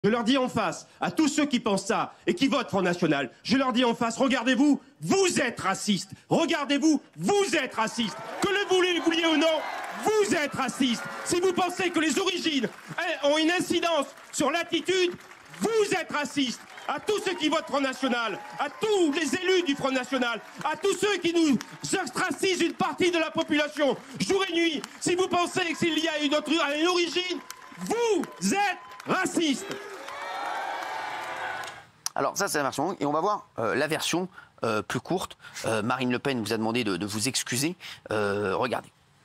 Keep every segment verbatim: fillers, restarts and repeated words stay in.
Je leur dis en face, à tous ceux qui pensent ça et qui votent Front National, je leur dis en face, regardez-vous, vous êtes racistes. Regardez-vous, vous êtes racistes. Que le vouliez, vouliez ou non, vous êtes racistes. Si vous pensez que les origines ont une incidence sur l'attitude, vous êtes racistes. À tous ceux qui votent Front National, à tous les élus du Front National, à tous ceux qui nous ostracisent une partie de la population, jour et nuit, si vous pensez que s'il y a une, autre, une origine, vous êtes racistes. Alors ça c'est la version longue et on va voir euh, la version euh, plus courte. Euh, Marine Le Pen vous a demandé de, de vous excuser. Euh, regardez.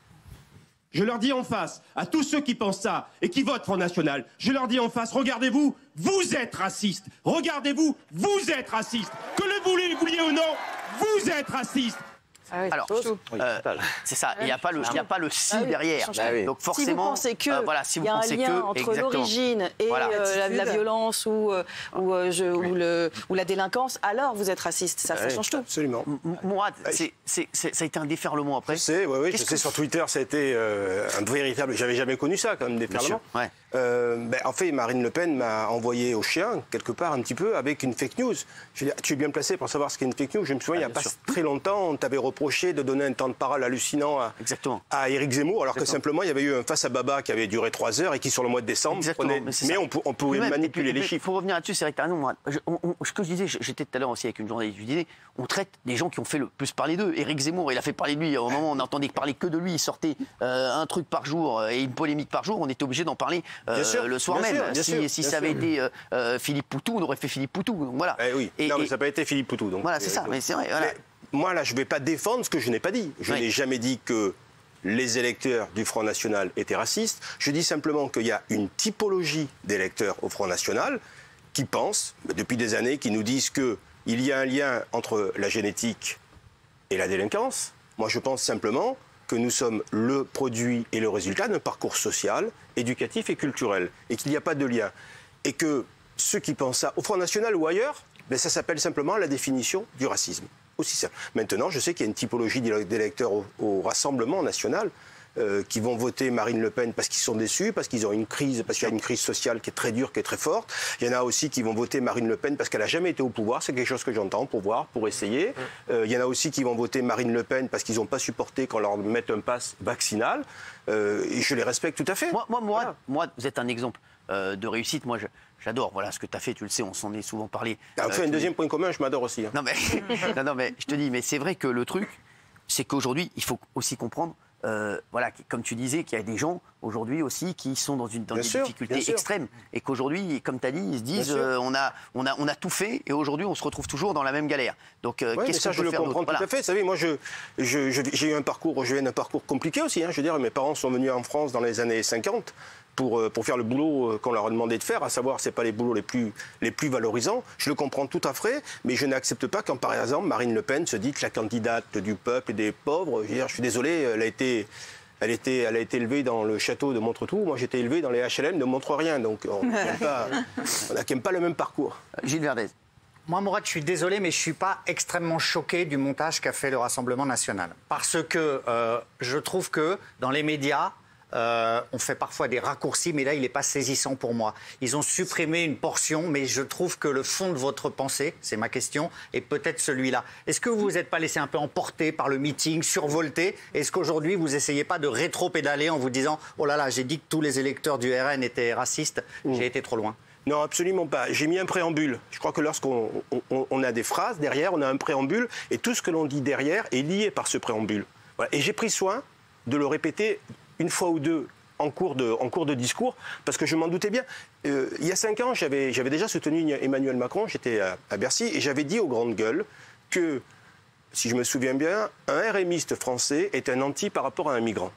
Je leur dis en face, à tous ceux qui pensent ça et qui votent Front National, je leur dis en face, regardez-vous, vous êtes racistes. Regardez-vous, vous êtes racistes. Que le vouliez, vouliez ou non, vous êtes racistes. Ah oui, alors, euh, c'est ça, il n'y a pas le, il n'y a pas le si ah oui, derrière. Ah oui. Donc forcément, si vous pensez que euh, voilà, si vous y a un pensez lien que, entre exactement. l'origine et voilà. euh, la, la violence ou, euh, ou, euh, je, oui. ou, le, ou la délinquance, alors vous êtes raciste. Ça, ah ça oui, change tout. Absolument. Mourad, c'est, c'est, c'est, ça a été un déferlement après. Je sais, oui, oui, je que... sais, sur Twitter, ça a été euh, un véritable... J'avais jamais connu ça, comme déferlement. Ouais. Euh, ben, en fait, Marine Le Pen m'a envoyé au chien, quelque part, un petit peu, avec une fake news. Je veux dire, tu es bien placé pour savoir ce qu'est une fake news. Je me souviens, ah, il n'y a pas sûr. très longtemps, on t'avait reproché de donner un temps de parole hallucinant à, à Éric Zemmour, alors Exactement. que simplement, il y avait eu un face à Baba qui avait duré trois heures et qui, sur le mois de décembre, prenait... mais, mais on, on pouvait même, manipuler puis, les chiffres. Il faut revenir là-dessus, c'est vrai que tu as raison. Je, on, on, ce que je disais, j'étais tout à l'heure aussi avec une journaliste, je disais, on traite des gens qui ont fait le plus parler d'eux. Éric Zemmour, il a fait parler de lui. Au moment où on n'entendait parler que de lui, il sortait euh, un truc par jour et une polémique par jour, on était obligé d'en parler euh, le soir même. Sûr, si sûr, si ça avait sûr. été euh, euh, Philippe Poutou, on aurait fait Philippe Poutou. Donc, voilà. Eh oui. Et, non, mais et... ça n'a pas été Philippe Poutou. Donc, voilà, c'est ça. Donc... Mais c'est vrai. Voilà. Mais moi, là, je ne vais pas défendre ce que je n'ai pas dit. Je oui. n'ai jamais dit que les électeurs du Front National étaient racistes. Je dis simplement qu'il y a une typologie d'électeurs au Front National qui pensent, depuis des années, qui nous disent qu'il y a un lien entre la génétique et la délinquance. Moi, je pense simplement que nous sommes le produit et le résultat d'un parcours social, éducatif et culturel, et qu'il n'y a pas de lien. Et que ceux qui pensent ça, au Front National ou ailleurs, ben ça s'appelle simplement la définition du racisme. Aussi simple. Maintenant, je sais qu'il y a une typologie d'électeurs au, au Rassemblement national euh, qui vont voter Marine Le Pen parce qu'ils sont déçus, parce qu'ils ont une crise, parce qu'il y a une crise sociale qui est très dure, qui est très forte. Il y en a aussi qui vont voter Marine Le Pen parce qu'elle n'a jamais été au pouvoir. C'est quelque chose que j'entends, pour voir, pour essayer. Euh, il y en a aussi qui vont voter Marine Le Pen parce qu'ils n'ont pas supporté qu'on leur mette un pass vaccinal. Euh, et je les respecte tout à fait. Moi, moi, moi, voilà. moi vous êtes un exemple euh, de réussite. Moi, je... J'adore, voilà ce que tu as fait, tu le sais, on s'en est souvent parlé. Ah, fait, euh, un deuxième point commun, je m'adore aussi. Hein. Non, mais, non, non, mais je te dis, mais c'est vrai que le truc, c'est qu'aujourd'hui, il faut aussi comprendre, euh, voilà, comme tu disais, qu'il y a des gens aujourd'hui aussi qui sont dans, une, dans des sûr, difficultés extrêmes. Et qu'aujourd'hui, comme tu as dit, ils se disent, euh, on, a, on, a, on a tout fait et aujourd'hui, on se retrouve toujours dans la même galère. Donc, euh, ouais, qu'est-ce qu'on peut faire d'autre ? Je le comprends tout voilà. à fait. Vous savez, moi, je, je, je, j'ai eu un parcours, je viens d'un parcours compliqué aussi. Hein. Je veux dire, mes parents sont venus en France dans les années cinquante. Pour, pour faire le boulot qu'on leur a demandé de faire, à savoir, ce n'est pas les boulots les plus, les plus valorisants. Je le comprends tout à fait, mais je n'accepte pas quand, par exemple, Marine Le Pen se dit que la candidate du peuple et des pauvres, je veux dire, je suis désolé, elle a été... Elle, était, elle a été élevée dans le château de Montretout. Moi, j'étais élevé dans les H L M de Montrerien. Donc, on n'a pas, pas le même parcours. Gilles Verdez. Moi, Mourad, je suis désolé, mais je ne suis pas extrêmement choqué du montage qu'a fait le Rassemblement national. Parce que euh, je trouve que dans les médias, Euh, on fait parfois des raccourcis, mais là, il n'est pas saisissant pour moi. Ils ont supprimé une portion, mais je trouve que le fond de votre pensée, c'est ma question, est peut-être celui-là. Est-ce que vous vous êtes pas laissé un peu emporter par le meeting, survolté ? Est-ce qu'aujourd'hui, vous essayez pas de rétro-pédaler en vous disant « Oh là là, j'ai dit que tous les électeurs du R N étaient racistes, mmh. j'ai été trop loin ». Non, absolument pas. J'ai mis un préambule. Je crois que lorsqu'on on, on a des phrases, derrière, on a un préambule, et tout ce que l'on dit derrière est lié par ce préambule. Voilà. Et j'ai pris soin de le répéter une fois ou deux en cours de, en cours de discours, parce que je m'en doutais bien. Euh, il y a cinq ans, j'avais, j'avais déjà soutenu Emmanuel Macron, j'étais à, à Bercy, et j'avais dit aux grandes gueules que, si je me souviens bien, un RMiste français est un anti par rapport à un migrant.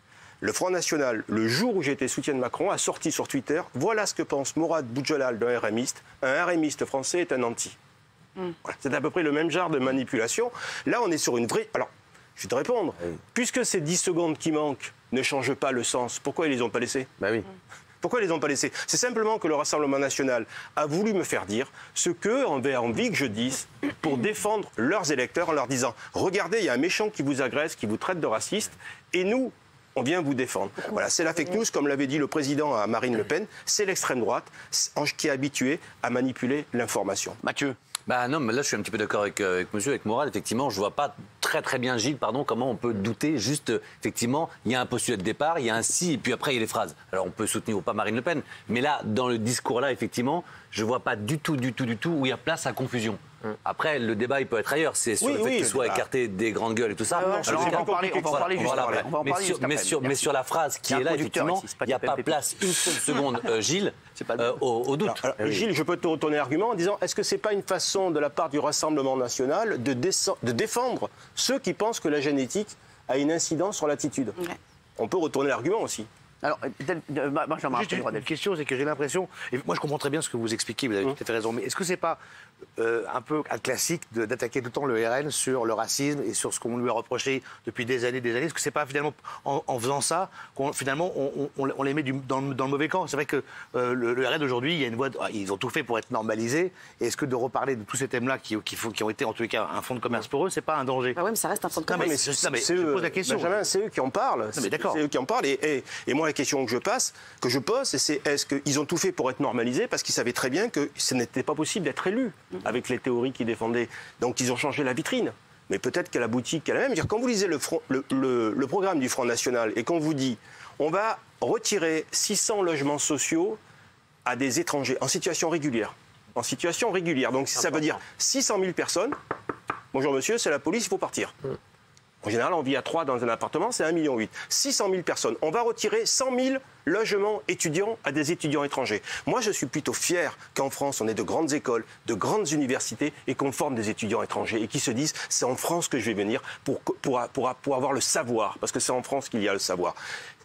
Le Front National, le jour où j'étais soutien de Macron, a sorti sur Twitter « Voilà ce que pense Mourad Boudjelal d'un RMiste. Un RMiste français est un anti. Mm. » Voilà. C'est à peu près le même genre de manipulation. Là, on est sur une vraie... Alors, je vais te répondre. Oui. Puisque ces dix secondes qui manquent ne changent pas le sens, pourquoi ils les ont pas laissés ? Bah oui. Pourquoi ils les ont pas laissés ? C'est simplement que le Rassemblement national a voulu me faire dire ce qu'eux avaient envie que je dise pour défendre leurs électeurs en leur disant « Regardez, il y a un méchant qui vous agresse, qui vous traite de raciste, et nous, on vient vous défendre. Voilà, c'est la fake news, comme l'avait dit le président à Marine Le Pen, c'est l'extrême droite qui est habituée à manipuler l'information. Mathieu. Bah non, mais là je suis un petit peu d'accord avec, euh, avec monsieur, avec Morad. Effectivement, je vois pas très très bien, Gilles, pardon, comment on peut douter. Juste, euh, effectivement, il y a un postulat de départ, il y a un si, et puis après il y a les phrases. Alors on peut soutenir ou pas Marine Le Pen, mais là, dans le discours-là, effectivement, je vois pas du tout, du tout, du tout où il y a place à confusion. Après, le débat, il peut être ailleurs. C'est sur Oui, le fait oui, qu'il soit bah. écarté des grandes gueules et tout ça. Alors, on va en parler, on va en parler juste Voilà, après. voilà. On va en Mais parler sur- juste mais après. sur- Mais Merci. sur la phrase qui Il y a est un là, producteur effectivement, ici, c'est pas il n'y a du pas P P. place une seule seconde, euh, Gilles, pas le euh, au, au doute. Alors, alors, Gilles, je peux te retourner l'argument en disant, est-ce que c'est pas une façon de la part du Rassemblement national de, descend- de défendre ceux qui pensent que la génétique a une incidence sur l'attitude? Ouais. On peut retourner l'argument aussi. Alors, Del- euh, Benjamin, Juste après, une, Delphine. une question, c'est que j'ai l'impression, et moi je comprends très bien ce que vous expliquez, vous avez tout à fait raison, mais est-ce que c'est pas euh, un peu un classique de- d'attaquer tout le temps le R N sur le racisme et sur ce qu'on lui a reproché depuis des années, des années? Est-ce que c'est pas finalement en, en faisant ça qu'on finalement on, on- on les met du- dans, le- dans le mauvais camp? C'est vrai que euh, le, le R N aujourd'hui, il y a une voie, de- ils ont tout fait pour être normalisés. Et est-ce que de reparler de tous ces thèmes-là qui, qui, font- qui ont été en tous les cas un fonds de commerce pour eux, c'est pas un danger? Bah oui, mais ça reste un fonds de Non, mais commerce. c'est- non, mais C'est je eux, pose la question. Benjamin, c'est eux qui en parlent. mais d'accord. C'est eux qui en parlent. Et, et- et moi, la question que je passe, que je pose, c'est est-ce qu'ils ont tout fait pour être normalisés parce qu'ils savaient très bien que ce n'était pas possible d'être élu avec les théories qu'ils défendaient. Donc ils ont changé la vitrine. Mais peut-être que la boutique est la même. Dire, quand vous lisez le, front- le- le- le programme du Front National et qu'on vous dit on va retirer six cents logements sociaux à des étrangers en situation régulière. En situation régulière. Donc ça veut dire six cent mille personnes. Bonjour monsieur, c'est la police, il faut partir. En général, on vit à trois dans un appartement, c'est un virgule huit million. six cent mille personnes. On va retirer cent mille logements étudiants à des étudiants étrangers. Moi, je suis plutôt fier qu'en France, on ait de grandes écoles, de grandes universités et qu'on forme des étudiants étrangers et qui se disent c'est en France que je vais venir pour, pour, pour, pour avoir le savoir, parce que c'est en France qu'il y a le savoir.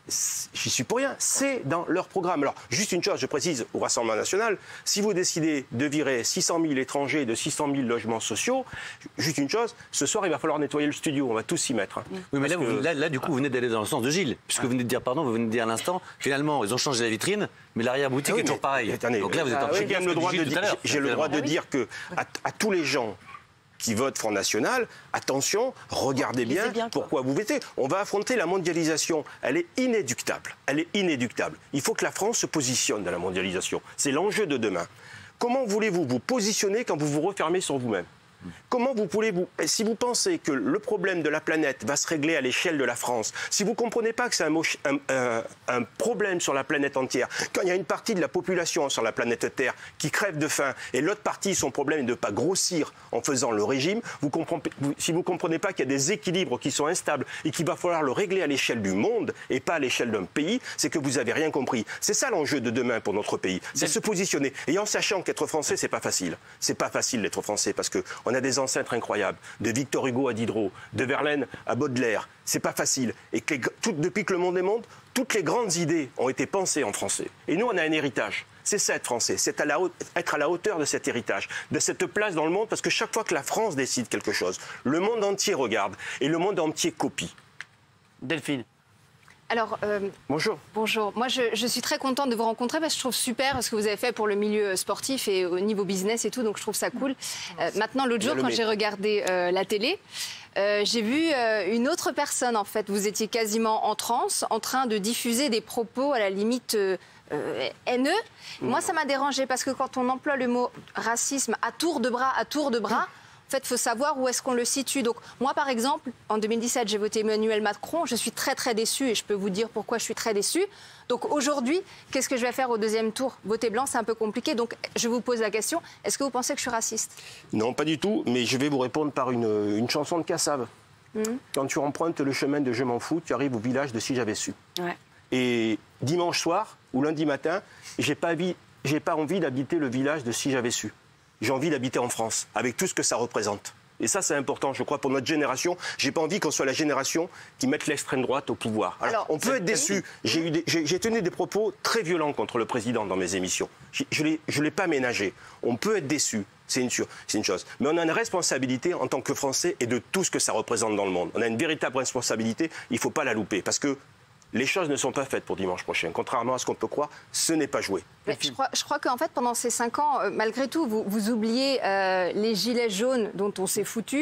J'y suis pour rien, c'est dans leur programme. Alors, juste une chose, je précise au Rassemblement national, si vous décidez de virer six cent mille étrangers de six cent mille logements sociaux, juste une chose, ce soir, il va falloir nettoyer le studio, on va tous s'y mettre. hein. Oui, mais là, Parce vous, que- là, là, du coup, vous venez d'aller dans le sens de Gilles. Puisque vous venez de dire, pardon, vous venez de dire à l'instant, finalement, ils ont changé la vitrine, mais l'arrière-boutique Ah oui, est toujours mais- pareil. attendez, Donc là, vous êtes ah en oui, train de j'ai dire quand ce même le que droit dit de Gilles dire, tout à l'heure. j'ai le droit de dire que à, à tous les gens qui votent Front National, attention, regardez bien, Lisez bien, quoi. pourquoi vous votez. On va affronter la mondialisation. Elle est inéductable. Elle est inéductable. Il faut que la France se positionne dans la mondialisation. C'est l'enjeu de demain. Comment voulez-vous vous positionner quand vous vous refermez sur vous-même ? Comment vous pouvez vous... Si vous pensez que le problème de la planète va se régler à l'échelle de la France, si vous ne comprenez pas que c'est un, moche- un- un- un problème sur la planète entière, quand il y a une partie de la population sur la planète Terre qui crève de faim et l'autre partie, son problème est de ne pas grossir en faisant le régime, vous comprenez, vous- si vous ne comprenez pas qu'il y a des équilibres qui sont instables et qu'il va falloir le régler à l'échelle du monde et pas à l'échelle d'un pays, c'est que vous n'avez rien compris. C'est ça l'enjeu de demain pour notre pays. C'est se positionner. Et en sachant qu'être français, c'est pas facile. C'est pas facile d'être français parce que on a des ancêtres incroyables, de Victor Hugo à Diderot, de Verlaine à Baudelaire. C'est pas facile. Et que les- tout- depuis que le monde est monde, toutes les grandes idées ont été pensées en français. Et nous, on a un héritage. C'est ça être français, c'est à la haute- être à la hauteur de cet héritage, de cette place dans le monde, parce que chaque fois que la France décide quelque chose, le monde entier regarde et le monde entier copie. Delphine. Alors, euh, Bonjour. bonjour. Moi, je, je suis très contente de vous rencontrer parce que je trouve super ce que vous avez fait pour le milieu sportif et au niveau business et tout, donc je trouve ça cool. Euh, maintenant, l'autre jour, le quand met. j'ai regardé euh, la télé, euh, j'ai vu euh, une autre personne, en fait. Vous étiez quasiment en transe, en train de diffuser des propos à la limite euh, euh, haineux. Moi, ça m'a dérangé parce que quand on emploie le mot racisme à tour de bras, à tour de bras, en fait, il faut savoir où est-ce qu'on le situe. Donc, moi, par exemple, en deux mille dix-sept, j'ai voté Emmanuel Macron. Je suis très, très déçue et je peux vous dire pourquoi je suis très déçue. Donc, aujourd'hui, qu'est-ce que je vais faire au deuxième tour ? Voter blanc, c'est un peu compliqué. Donc, je vous pose la question, est-ce que vous pensez que je suis raciste ? Non, pas du tout, mais je vais vous répondre par une, une chanson de Cassave. Quand tu empruntes le chemin de Je m'en fous, tu arrives au village de Si j'avais su. Ouais. Et dimanche soir ou lundi matin, j'ai pas, envie- j'ai pas envie d'habiter le village de Si j'avais su. J'ai envie d'habiter en France, avec tout ce que ça représente. Et ça, c'est important, je crois, pour notre génération. J'ai pas envie qu'on soit la génération qui mette l'extrême droite au pouvoir. Alors, Alors, on peut c'est- être déçu. J'ai eu des- j'ai j'ai tenu des propos très violents contre le président dans mes émissions. J'ai- Je l'ai- je l'ai pas ménagé. On peut être déçu. C'est une, sur- c'est une chose. Mais on a une responsabilité en tant que Français et de tout ce que ça représente dans le monde. On a une véritable responsabilité. Il ne faut pas la louper. Parce que les choses ne sont pas faites pour dimanche prochain. Contrairement à ce qu'on peut croire, ce n'est pas joué. Mais je crois, je crois qu'en fait, pendant ces cinq ans, euh, malgré tout, vous, vous oubliez euh, les gilets jaunes dont on s'est foutu.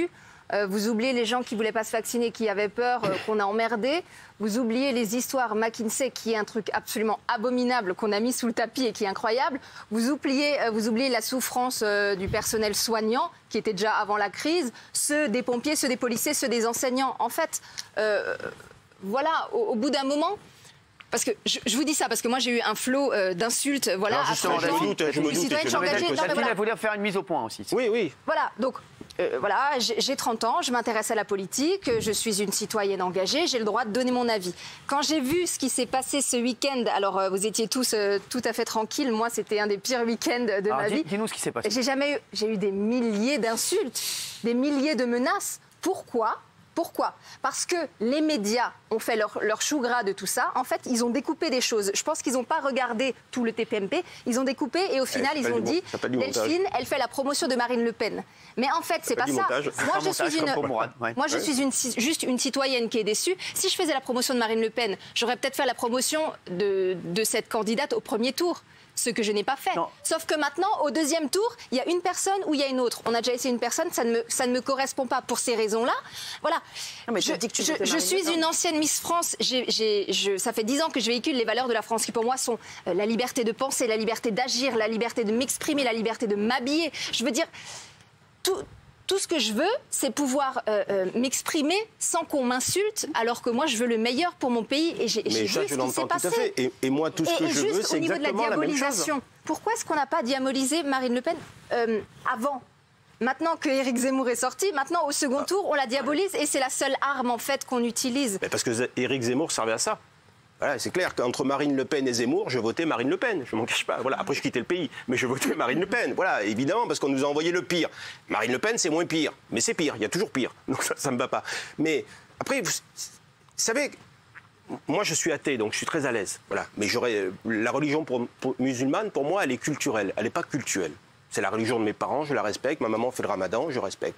Euh, vous oubliez les gens qui voulaient pas se vacciner, qui avaient peur, euh, qu'on a emmerdé. Vous oubliez les histoires McKinsey, qui est un truc absolument abominable qu'on a mis sous le tapis et qui est incroyable. Vous oubliez, euh, vous oubliez la souffrance euh, du personnel soignant, qui était déjà avant la crise, ceux des pompiers, ceux des policiers, ceux des enseignants. En fait, euh, voilà, au, au bout d'un moment... Parce que je, je vous dis ça parce que moi j'ai eu un flot euh, d'insultes, voilà. Alors justement, après, je me doute, je me doute, citoyenne, je suis engagée. Non, mais Delphine, voilà. elle voulait faire une mise au point aussi. Oui, oui. Voilà, donc euh, voilà, j'ai j'ai trente ans, je m'intéresse à la politique, je suis une citoyenne engagée, j'ai le droit de donner mon avis. Quand j'ai vu ce qui s'est passé ce week-end, alors euh, vous étiez tous euh, tout à fait tranquilles, moi c'était un des pires week-ends de Alors, ma dis- vie. dis-nous ce qui s'est passé. J'ai jamais eu, j'ai eu des milliers d'insultes, des milliers de menaces. Pourquoi ? Pourquoi ? Parce que les médias ont fait leur, leur chou gras de tout ça. En fait, ils ont découpé des choses. Je pense qu'ils n'ont pas regardé tout le T P M P. Ils ont découpé et au final, ils ont dit Delphine, elle fait la promotion de Marine Le Pen. Mais en fait, c'est pas du ça. montage. Moi, je montage, suis une, comme pour Mourad, ouais. moi, je Ouais. suis une, juste une citoyenne qui est déçue. Si je faisais la promotion de Marine Le Pen, j'aurais peut-être fait la promotion de, de cette candidate au premier tour. Ce que je n'ai pas fait. Non. Sauf que maintenant, au deuxième tour, il y a une personne ou il y a une autre. On a déjà essayé une personne, ça ne me, ça ne me correspond pas pour ces raisons-là. Voilà. Non, mais je t'as dit que tu je- votais je Marine Le suis Pen. une ancienne Miss France. J'ai- j'ai- je- ça fait dix ans que je véhicule les valeurs de la France qui, pour moi, sont euh, la liberté de penser, la liberté d'agir, la liberté de m'exprimer, la liberté de m'habiller. Je veux dire, tout. Tout ce que je veux, c'est pouvoir euh, euh, m'exprimer sans qu'on m'insulte, alors que moi, je veux le meilleur pour mon pays. Et j'ai j'ai Mais vu ça, ce je qui l'entends s'est tout à passé. fait. Et, et moi, tout ce Et, que et je juste veux, c'est au niveau de la exactement la même chose. diabolisation, pourquoi est-ce qu'on n'a pas diabolisé Marine Le Pen euh, avant ? Maintenant que Éric Zemmour est sorti, maintenant au second tour, on la diabolise et c'est la seule arme en fait qu'on utilise. Mais parce que Éric Zemmour servait à ça. Voilà, c'est clair qu'entre Marine Le Pen et Zemmour, je votais Marine Le Pen. Je m'en cache pas. Voilà. Après, je quittais le pays, mais je votais Marine Le Pen. Voilà, évidemment, parce qu'on nous a envoyé le pire. Marine Le Pen, c'est moins pire, mais c'est pire. Il y a toujours pire. Donc ça, ça me va pas. Mais après, vous, vous savez, moi, je suis athée, donc je suis très à l'aise. Voilà. Mais j'aurais la religion pour, pour- musulmane, pour moi, elle est culturelle. Elle n'est pas cultuelle. C'est la religion de mes parents, je la respecte. Ma maman fait le Ramadan, je respecte.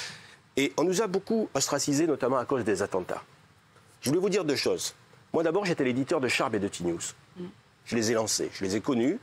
Et on nous a beaucoup ostracisés, notamment à cause des attentats. Je voulais vous dire deux choses. Moi, d'abord, j'étais l'éditeur de Charb et de T-News. Je les ai lancés, je les ai connus.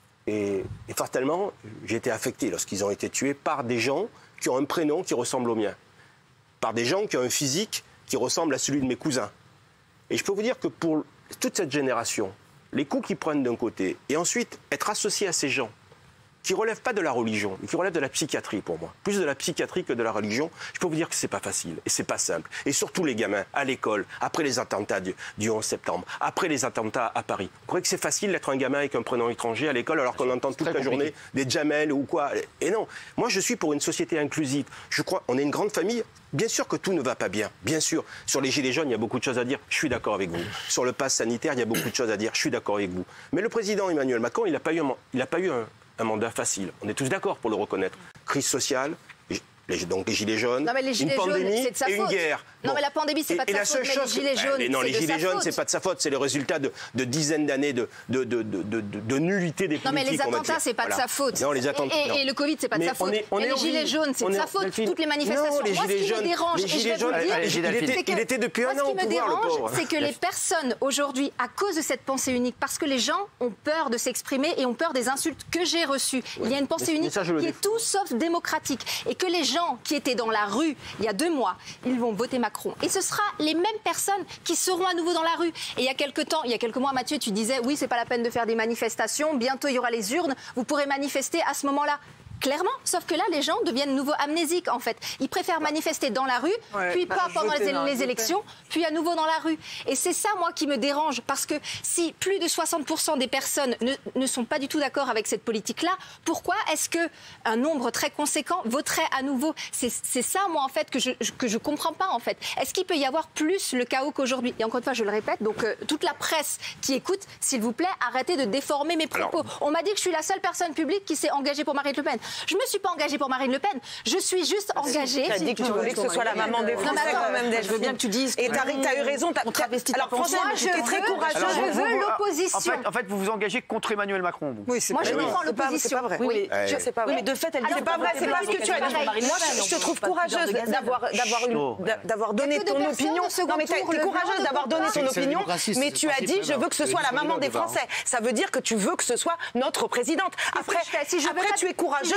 Et, et fatalement, j'ai été affecté lorsqu'ils ont été tués par des gens qui ont un prénom qui ressemble au mien. Par des gens qui ont un physique qui ressemble à celui de mes cousins. Et je peux vous dire que pour toute cette génération, les coups qu'ils prennent d'un côté, et ensuite être associés à ces gens, qui ne relèvent pas de la religion, mais qui relèvent de la psychiatrie pour moi. Plus de la psychiatrie que de la religion. Je peux vous dire que c'est pas facile et c'est pas simple. Et surtout les gamins, à l'école, après les attentats du, du onze septembre, après les attentats à Paris. Vous croyez que c'est facile d'être un gamin avec un prénom étranger à l'école alors qu'on entend toute la très journée des Jamel ou quoi? Et non, moi je suis pour une société inclusive. Je crois, on est une grande famille. Bien sûr que tout ne va pas bien, bien sûr. Sur les gilets jaunes, il y a beaucoup de choses à dire, je suis d'accord avec vous. Sur le pass sanitaire, il y a beaucoup de choses à dire, je suis d'accord avec vous. Mais le président Emmanuel Macron, il n'a pas eu, un, il n'a pas eu un, un mandat facile. On est tous d'accord pour le reconnaître. Crise sociale, les, donc les gilets jaunes, Non, mais les gilets une jaunes, pandémie c'est de sa et une faute. guerre. Non, mais la pandémie, c'est Et- pas de et sa la faute, seule mais les chose que- gilets jaunes, mais non, c'est les de gilets sa jaunes, faute. c'est pas de sa faute, c'est le résultat de, de dizaines d'années de, de, de, de, de, de- de nullité des Non, mais politiques. les on va attentats, dire. c'est pas de Voilà. sa faute. Non, les attentats. Et, et- non. et le Covid, c'est pas de Mais sa faute. on est- on Mais est les en gilets vie. jaunes, c'est On de est- sa faute. Delphine. Toutes les manifestations. Non, les Moi, ce gilets qui me jaunes, dérange, les et je gilets vais vous jaunes, dire, allez-y, Delphine. c'est que- il était depuis moi, un an ce au qui me pouvoir, le dérange, pauvre. c'est que les personnes aujourd'hui, à cause de cette pensée unique, parce que les gens ont peur de s'exprimer et ont peur des insultes que j'ai reçues. Il y a une pensée mais- mais unique ça, je le qui est défends. tout sauf démocratique. Et que les gens qui étaient dans la rue il y a deux mois, ils vont voter Macron. Et ce sera les mêmes personnes qui seront à nouveau dans la rue. Et il y a quelques temps, il y a quelques mois, Mathieu, tu disais, oui, c'est pas la peine de faire des manifestations, bientôt il y aura les urnes, vous pourrez manifester à ce moment-là. Clairement, sauf que là, les gens deviennent nouveau amnésiques, en fait. Ils préfèrent manifester dans la rue, Ouais, puis bah, pas pendant voter les, dans- les voter. élections, puis à nouveau dans la rue. Et c'est ça, moi, qui me dérange, parce que si plus de soixante pour cent des personnes ne, ne sont pas du tout d'accord avec cette politique-là, pourquoi est-ce que un nombre très conséquent voterait à nouveau? C'est c'est ça, moi, en fait, que je que je comprends pas, en fait. Est-ce qu'il peut y avoir plus le chaos qu'aujourd'hui? Et encore une fois, je le répète, donc euh, toute la presse qui écoute, s'il vous plaît, arrêtez de déformer mes propos. On m'a dit que je suis la seule personne publique qui s'est engagée pour Marine Le Pen. Je me suis pas engagée pour Marine Le Pen. Je suis juste engagée. Tu as dit que tu voulais que ce soit la maman des Non, mais Français attends, quand même, Je veux bien que tu dises. Et t'as as eu raison. t'as- On travestit ta Alors pensée. franchement, Moi, tu je es très veux- courageuse. Alors, je veux vous- l'opposition. En fait, en fait, vous vous engagez contre Emmanuel Macron. vous. Oui, c'est Moi, je pas- défends c'est pas- l'opposition. C'est pas vrai. Oui, Oui, mais je- je- c'est pas Oui, vrai. mais de fait, elle dit Alors, C'est pas vrai, c'est pas ce que tu as dit. Moi, je te trouve courageuse d'avoir d'avoir une- d'a- d'avoir donné que de ton personnes opinion. au second Non, mais t'es tour, t'es le courageuse blanc d'avoir ne donné compte ton pas. C'est opinion, démocratie, mais c'est tu le as principe, dit je même. veux que ce C'est soit la une maman des débat, hein. Français. Ça veut dire que tu veux que ce soit notre présidente. Après, je fais Si je veux après pas- tu es si courageuse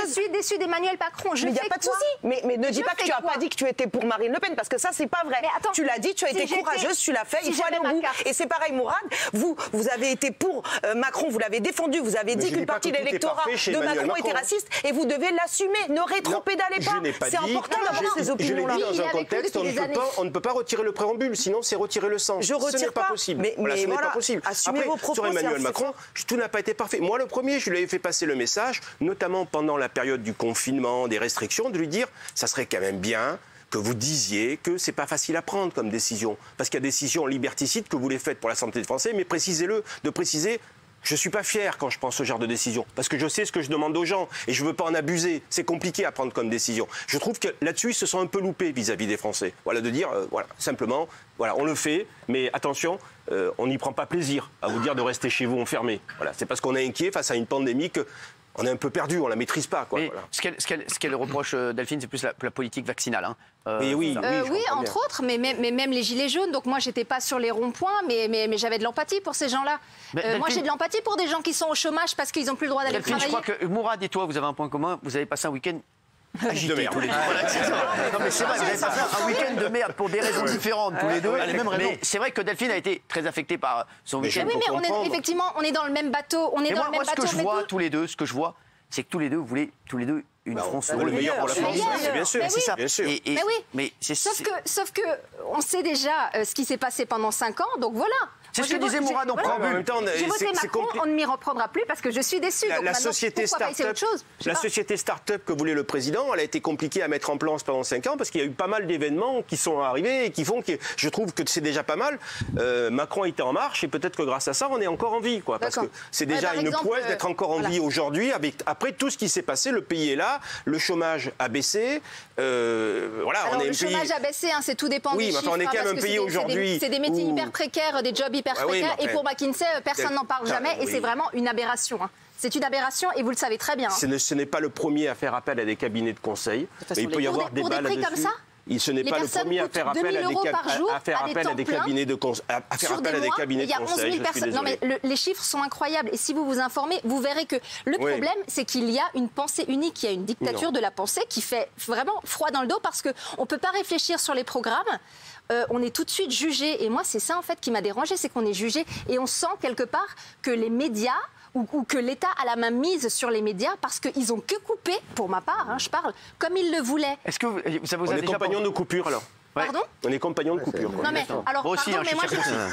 courageuse. Je suis déçue d'Emmanuel Macron. Je Mais il n'y a fais pas de quoi souci. Mais, mais ne dis Je pas que fais tu n'as quoi pas dit que tu étais pour Marine Le Pen, parce que ça, c'est pas vrai. Mais attends, tu l'as dit, tu as si été j'étais- courageuse, tu l'as fait, si il faut aller j'avais au ma bout. carte. Et c'est pareil, Mourad, vous, vous avez été pour euh, Macron, vous l'avez défendu, vous avez Mais dit je qu'une dis pas partie que de tout est l'électorat parfait chez de Emmanuel Macron était Macron. raciste, et vous devez l'assumer. Ne rétropédalez Je pas. n'ai pas C'est dit. important d'avoir je- ces Je l'ai opinions-là. dit Oui, il dans est un avec nous contexte, on depuis ne, des peut pas, années. on ne peut pas retirer le préambule, sinon c'est retirer le sens. Je ce retire n'est pas, pas, possible. mais- Voilà, mais ce n'est voilà, pas possible. assumez Après, vos propos, sur Emmanuel c'est- Macron, tout n'a pas été parfait. Moi, le premier, je lui ai fait passer le message, notamment pendant la période du confinement, des restrictions, de lui dire, ça serait quand même bien que vous disiez que c'est pas facile à prendre comme décision. Parce qu'il y a des décisions liberticides que vous les faites pour la santé des Français, mais précisez-le, de préciser. Je ne suis pas fier quand je prends ce genre de décision, parce que je sais ce que je demande aux gens et je ne veux pas en abuser. C'est compliqué à prendre comme décision. Je trouve que là-dessus, ils se sont un peu loupés vis-à-vis des Français. Voilà, de dire, euh, voilà, simplement, voilà, on le fait, mais attention, euh, on n'y prend pas plaisir à vous dire de rester chez vous enfermés. Voilà, c'est parce qu'on est inquiet face à une pandémie que on est un peu perdu, on la maîtrise pas, quoi. Mais Voilà. ce qu'elle ce qu'elle- ce qu'elle reproche, euh, Delphine, c'est plus la, la politique vaccinale. Hein. Euh, Oui, oui, ça. oui, Euh, je oui, comprends entre bien. autres, mais même, mais même les gilets jaunes. Donc moi, j'étais pas sur les ronds-points, mais, mais, mais j'avais de l'empathie pour ces gens-là. Mais Euh, moi, Delphine- j'ai de l'empathie pour des gens qui sont au chômage parce qu'ils n'ont plus le droit d'aller Delphine, je travailler. crois que Mourad et toi, vous avez un point commun. Vous avez passé un week-end agité De merde. tous les deux. Voilà, c'est ça. Non, mais c'est vrai, vous avez passé un week-end de merde pour des raisons différentes tous les deux. les mêmes raisons. Mais c'est vrai que Delphine a été très affectée par son Mais week-end. Mais oui, mais on comprendre. est, effectivement, on est dans le même bateau. On est Et dans moi, le même moi, ce bateau. que je mais vois vous- tous les deux, ce que je vois, c'est que tous les deux, vous voulez tous les deux une France Pour le meilleur pour la Le France, meilleur. c'est bien sûr. Mais C'est ça. Bien sûr. Et- et- Mais oui. Mais c'est Sauf c'est- que, sauf que, on sait déjà euh, ce qui s'est passé pendant cinq ans, donc voilà. C'est Moi, ce que je disait vote- Mourad en voilà. préambule. En même temps, J'ai c'est- voté c'est Macron, compli- on ne m'y reprendra plus parce que je suis déçue. La, donc la maintenant, société pourquoi pas essayer start-up, autre chose Je sais la pas. société start-up que voulait le président, elle a été compliquée à mettre en place pendant cinq ans parce qu'il y a eu pas mal d'événements qui sont arrivés et qui font que je trouve que c'est déjà pas mal. Euh, Macron était en marche et peut-être que grâce à ça, on est encore en vie, quoi. Parce que D'accord. c'est Ouais, déjà par une exemple, prouesse euh, d'être encore en voilà. vie aujourd'hui. Avec après tout ce qui s'est passé, le pays est là, le chômage a baissé. Euh, voilà, Alors, on est le un pays. chômage a baissé, hein, c'est tout dépend Oui, des mais chiffres. enfin, on est hein, quand même parce un que pays c'est des- aujourd'hui C'est des, c'est des métiers où- hyper précaires, des jobs hyper Ah oui, précaires. mais et enfin, pour McKinsey, euh, personne n'en parle ça, jamais. Et oui. c'est vraiment une aberration. hein. C'est une aberration et vous le savez très bien. hein. Ce n'est- ce n'est pas le premier à faire appel à des cabinets de conseil. façon, Mais il peut les- y pour avoir des- des pour des balles prix comme là-dessus. ça, Et ce n'est les pas le personnes premier à coûtent faire appel deux à mille des, euros cab- par jour à, à faire à des appel à temps des pleins. cabinets de conseil. À, à faire Sur appel des à des mois, cabinets il y a de onze conseil. mille Je suis personnes. Non, mais désolé. le- les chiffres sont incroyables. Et si vous vous informez, vous verrez que le Oui. problème, c'est qu'il y a une pensée unique. Il y a une dictature Non. de la pensée qui fait vraiment froid dans le dos parce qu'on ne peut pas réfléchir sur les programmes. Euh, on est tout de suite jugé. Et moi, c'est ça, en fait, qui m'a dérangé, c'est qu'on est jugé. Et on sent quelque part que les médias ou, ou que l'État a la main mise sur les médias parce qu'ils ont que coupé, pour ma part, hein, je parle, comme ils le voulaient. Est-ce que vous- ça vous On a est déjà compagnons de coupure alors. Ouais. Pardon On est compagnons de coupure. quoi. Non mais alors Moi aussi, pardon, hein, mais moi je je suis suis.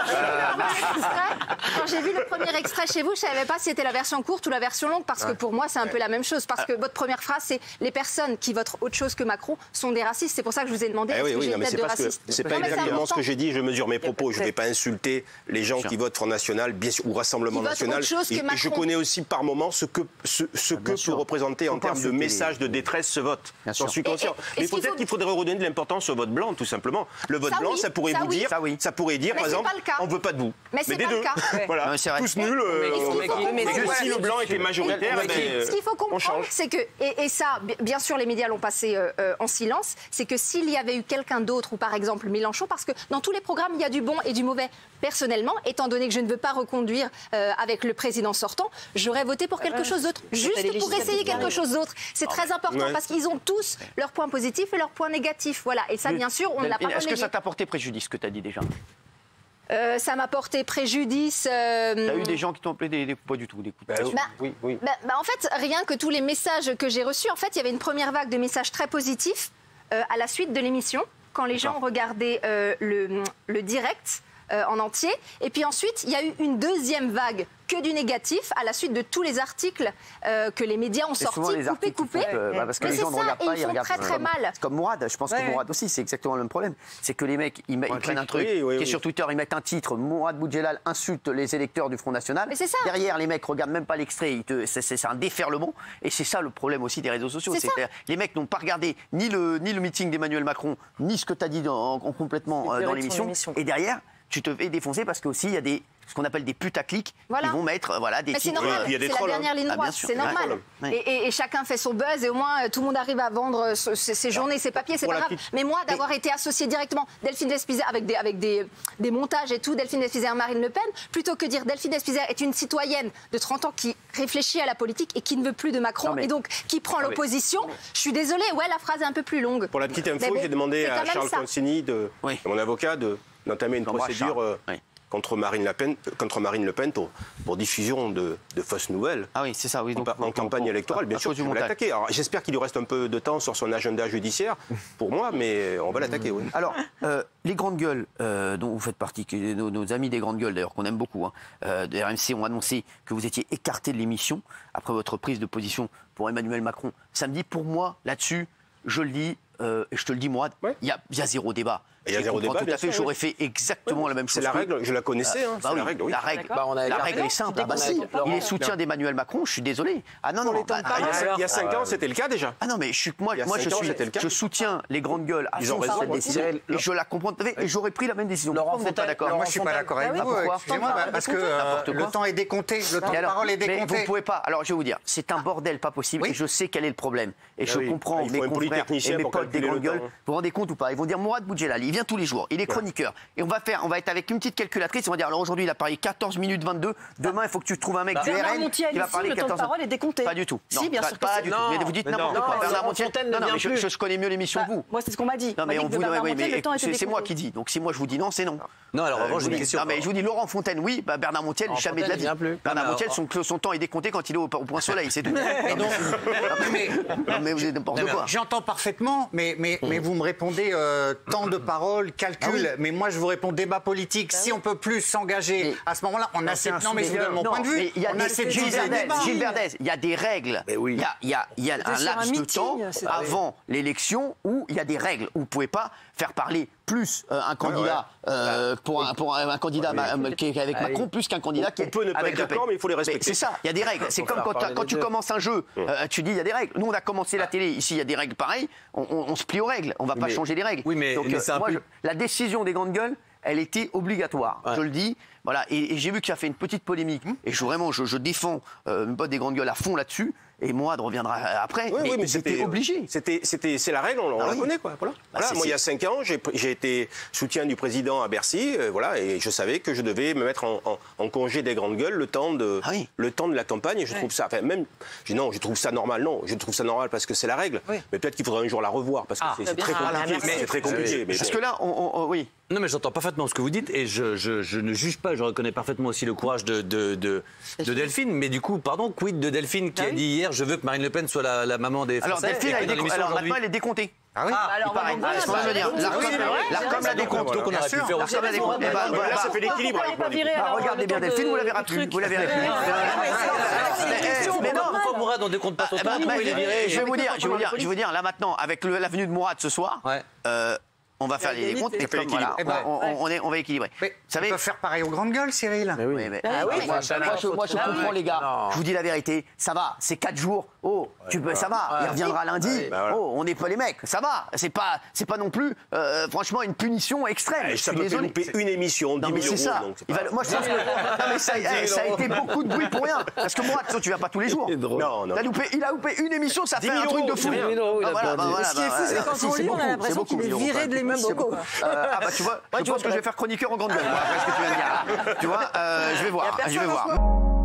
Quand j'ai vu le premier extrait chez vous, je savais pas si c'était la version courte ou la version longue parce que pour moi c'est un peu la même chose parce que votre première phrase c'est les personnes qui votent autre chose que Macron sont des racistes. C'est pour ça que je vous ai demandé Eh est-ce oui, que oui, j'ai non, une mais tête c'est de parce que raciste. c'est pas Non, mais exactement ce important. que j'ai dit. Je mesure mes propos. Je ne vais pas insulter les gens qui votent Front National, bien sûr, ou Rassemblement Qui votent National. autre chose que Et- et je Macron. connais aussi par moment ce que ce, ce que sûr. peut représenter en Faut pas termes de insulter message les- de détresse ce vote. Bien J'en sûr. suis conscient. Et- et- Mais est-ce qu'il peut-être faut- qu'il faudrait redonner de l'importance au vote blanc, tout simplement. Le vote Ça blanc, oui, ça pourrait ça vous oui. dire, Ça oui. ça pourrait dire, Mais par c'est exemple, pas le cas. on veut pas de vous. Mais c'est des pas deux. le cas. Voilà. Non, mais c'est vrai. Tous nuls. euh, Mais est-ce qu'il faut on veut pas. comprendre- Mais Mais que si le blanc était majoritaire, Mais- ben, euh, Ce qu'il faut on comprendre, change. c'est que, et, et ça, bi- bien sûr, les médias l'ont passé euh, euh, en silence, c'est que s'il y avait eu quelqu'un d'autre, ou par exemple Mélenchon, parce que dans tous les programmes, il y a du bon et du mauvais. Personnellement, étant donné que je ne veux pas reconduire euh, avec le président sortant, j'aurais voté pour quelque chose d'autre, juste les pour législatives essayer qui quelque arrivent. chose d'autre. C'est très important Ouais. parce qu'ils ont tous leurs points positifs et leurs points négatifs. Voilà. Et ça, bien sûr, on ne l'a pas Est-ce que relayé. ça t'a porté préjudice, ce que tu as dit déjà Euh, ça m'a porté préjudice. euh, T'as eu des gens qui t'ont appelé des, des pas du tout, des coups de pression. Bah, Oui, oui. bah, bah, en fait, rien que tous les messages que j'ai reçus, en fait, il y avait une première vague de messages très positifs euh, à la suite de l'émission, quand les gens regardaient euh, le, le direct euh, en entier. Et puis ensuite, il y a eu une deuxième vague que du négatif à la suite de tous les articles euh, que les médias ont C'est souvent sortis, les coupés, articles qui coupés. font que- bah, parce que Mais les c'est gens ne ça, regardent et pas, ils ils font regardent très, très comme- mal. C'est comme Mourad, je pense Ouais, que ouais. Mourad aussi, c'est exactement le même problème. C'est que les mecs, ils, met- ils prennent un truc oui, oui, qui est oui. sur Twitter, ils mettent un titre, Mourad Boudjelal insulte les électeurs du Front National. Mais c'est ça. Derrière, les mecs regardent même pas l'extrait, ils te- c'est- c'est c'est un déferlement. Et c'est ça le problème aussi des réseaux sociaux. C'est C'est ça. que les mecs n'ont pas regardé ni le, ni le meeting d'Emmanuel Macron, ni ce que tu as dit dans- en- complètement euh, durée dans de son l'émission. émission. Et derrière, tu te fais défoncer parce qu'aussi il y a des ce qu'on appelle des putaclics Voilà. qui vont mettre voilà des Mais c'est titres. normal, Oui, il y a des c'est la trolls, hein. dernière ligne Ah, bien droite, sûr. c'est Ouais. normal. Ouais. Et, et- et chacun fait son buzz et au moins euh, tout le monde arrive à vendre euh, ce- ses, ses journées, ses papiers, c'est pour pas la grave. petite- Mais moi, d'avoir été associée directement Delphine Vespizer avec des, avec des, des montages et tout, Delphine Vespizer, Marine Le Pen, plutôt que dire Delphine Vespizer est une citoyenne de trente ans qui réfléchit à la politique et qui ne veut plus de Macron Non, mais- et donc qui prend l'opposition, je suis désolée, ouais, la phrase est un peu plus longue. Pour la petite Mais info, bon, j'ai demandé c'est quand à même Charles ça. Consigny, de, Oui. mon avocat, de- d'entamer une J'embrasse procédure Charles. euh, Oui. contre Marine Le Pen, euh, contre Marine Le Pen pour, pour diffusion de, de fausses nouvelles. Ah oui, c'est ça, oui. En, Donc, en pour- campagne pour- électorale, bien à sûr, cause tu du peux montage. l'attaquer. Alors, j'espère qu'il lui reste un peu de temps sur son agenda judiciaire, pour moi, mais on va l'attaquer, oui. Alors, euh, les grandes gueules, euh, dont vous faites partie, qui- nos, nos amis des grandes gueules d'ailleurs, qu'on aime beaucoup, hein, euh, de R M C ont annoncé que vous étiez écarté de l'émission après votre prise de position pour Emmanuel Macron samedi. Pour moi, là-dessus, je le dis, euh, et je te le dis, moi, il Ouais. y, a, il y a zéro débat. Il y a Je zéro comprends débat, tout bien à fait, sûr, j'aurais oui. fait exactement la même chose. C'est la que- règle, je la connaissais, hein, Bah c'est oui, la règle, oui. la règle, D'accord. Bah, on a la écarté. règle est simple. Tu Ah bah si, déconnes pas. il est soutien d'Emmanuel Macron, je suis désolé. Ah non, non, les non. temps bah, de ah, parole. il y a- Il y a cinq ans, c'était le cas déjà. Ah non, mais je suis, moi, Il y a moi je, cinq ans, suis, c'était le cas. je soutiens les grandes gueules à Ils ont fond raison. sur cette décision. Cyril, Et je la comprends tout à fait. Et j'aurais pris la même décision. Laurent Pourquoi vous n'êtes pas Fontaine, d'accord Laurent Moi, je suis pas d'accord avec Ah, vous. pourquoi Excusez-moi, bah, parce que euh, N'importe le quoi. temps est décompté. Le temps Et de alors, parole est mais décompté. vous pouvez pas. Alors je vais vous dire, c'est un bordel pas possible. Oui. Et je sais quel est le problème. Et je oui. comprends Il faut mes un confrères polytechnicien et mes pour potes des calculer grandes le gueules. temps. Vous vous rendez compte ou pas? Ils vont dire Mourad Boudjelal, il vient tous les jours, il est chroniqueur. Et on va faire, on va être avec une petite calculatrice. On va dire alors aujourd'hui il a parlé quatorze minutes vingt-deux. Demain il faut que tu trouves un mec du Bernard R N Montiel qui va ici, parler le temps de quatorze. parole est décompté. Pas du tout. Si, Non, bien pas- sûr que pas si. du tout. Non, Mais vous dites mais n'importe non. quoi. Non, Bernard Laurent Montiel. Fontaine ne Non, non, vient mais je, plus. je connais mieux l'émission Bah, que vous. moi, c'est ce qu'on m'a dit. Non, On mais m'a dit on que vous Bernard oui, Montiel, mais le temps était c'est c'est moi décompté. qui dis. Donc si moi je vous dis non, c'est non. Non, alors en Euh, revanche, je j'ai vous une dis- question. non, mais je vous dis Laurent Fontaine, oui, bah, Bernard Montiel, Laurent jamais de la Fontaine, vie. il vient plus. Bernard Non, mais Montiel, alors- son, son temps est décompté quand il est au, au point soleil, c'est tout. Non, mais- non, mais- non, mais vous êtes n'importe quoi. J'entends parfaitement, mais, mais, mais vous me répondez euh, temps de parole, calcul. Mais moi, je vous réponds débat politique. Si on peut plus s'engager, Mais- à ce moment-là, on a C'est un cette. Non, mais je vous donne mon non, point de vue. mais il y a On des- a cette Gilles idée de Verdez, débat. Gilles Verdez, il y a des règles. Mais oui. Il y a, il y a, il y a un sur laps un de meeting, temps c'est- avant l'élection où il y a des règles où vous ne pouvez pas faire parler plus euh, un candidat euh, pour, un, pour un, un candidat ma- euh, qui est avec Ah oui. Macron plus qu'un candidat qui On est peut ne pas avec être Le Pen. d'accord, mais il faut les respecter. C'est ça, il y a des règles. C'est comme faire quand, parler quand les tu deux. commences un jeu, euh, tu dis il y a des règles. Nous on a commencé la télé, ici il y a des règles pareilles, on, on- on se plie aux règles, on ne va pas mais- changer les règles. oui, mais- Donc, mais euh, c'est un moi, peu- je- la décision des grandes gueules, elle était obligatoire. Je le dis. Voilà. Et, et j'ai vu que ça fait une petite polémique. Et je, vraiment, je, je défends euh, mes potes des grandes gueules à fond là-dessus. Et Mourad reviendra après. Oui, mais oui, mais c'était c'était obligé. C'était, c'était, c'est la règle, on, on Ah la oui. connaît, quoi. Voilà. Bah, Voilà, c'est- moi, il y a c'est- cinq ans, j'ai, j'ai été soutien du président à Bercy, euh, voilà, et je savais que je devais me mettre en, en- en congé des grandes gueules le temps de, Ah oui. le temps de la campagne. Et je trouve ça, enfin, même, je, non, je trouve ça normal. Non, je trouve ça normal parce que c'est la règle. Oui. Mais peut-être qu'il faudrait un jour la revoir parce que c'est, c'est bien très sûr. Ah, compliqué. merci. c'est très compliqué. mais Parce bon. que là, on, on- on- oui. Non, mais j'entends parfaitement ce que vous dites et je, je- je ne juge pas, je reconnais parfaitement aussi le courage de, de, de, de Delphine. Mais du coup, pardon, quid de Delphine qui Ah a oui. dit hier je veux que Marine Le Pen soit la, la maman des Alors Français Delphine, et elle que est dans déco- l'émission alors aujourd'hui- maintenant, elle est décomptée. Ah oui. Alors, Il paraît. on va C'est ce que je veux dire. voir. L'Arcom, Oui, c'est vrai, l'Arcom la décompte. Donc on aurait pu faire aussi. L'Arcom la décompte. Eh ben, Voilà, voilà. ça fait l'équilibre. Pourquoi elle est pas virée, Bah, alors, regardez le bien temps Delphine, de- vous la verrez du plus. truc. Vous la verrez plus. Ouais, ouais, ouais, c'est- Mais, c'est- eh, c'est- mais non, Pourquoi Mourad on décompte pas son Eh temps ben, pourquoi mais- il est viré je vais vous dire, je vais vous dire, police. je vais vous dire, là maintenant, avec le- la venue de Mourad ce soir, Ouais. euh, on va faire Il y a les des comptes limites, et ça fait comme voilà, l'équilibre. on, on- on est, on va équilibrer. Mais Vous on savez, peut faire pareil aux grandes gueules, Cyril. oui, mais- Ah oui, moi, mais- moi, je, moi, je Ah oui. comprends les gars. Non. Je vous dis la vérité, ça va, c'est quatre jours. Oh, tu peux, ça va. Il reviendra lundi. Bah voilà. Oh, on n'est pas les mecs, ça va. C'est pas, c'est pas non plus, euh, franchement, une punition extrême. Eh, je ça suis me fait désolé. louper une émission, Non dix mais mille c'est euros. ça. donc c'est Il pas- va- moi je pense que non, mais ça, eh, ça a été beaucoup de bruit pour rien. Parce que moi, attention, tu vas pas tous les jours. Non, non. T'as loupé, il a loupé une émission, ça fait dix un mille truc de euros, fou. c'est rien. dix mille euros, il a Ah, voilà, perdu. bah, voilà, Ce qui est bah, fou, c'est voilà. quand Si, on c'est lit, on a beaucoup, l'impression c'est qu'il beaucoup, est dix euros, viré quand de même. l'émission. C'est beaucoup. Euh, ah bah tu vois, je pense que je vais faire chroniqueur en grande gueule. moi, après ce que tu viens de dire. Tu vois, euh, je vais voir, je vais voir.